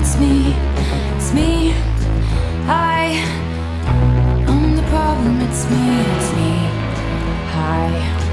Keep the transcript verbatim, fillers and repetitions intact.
it's me, it's me. I, I'm the problem, it's me, it's me. Hi.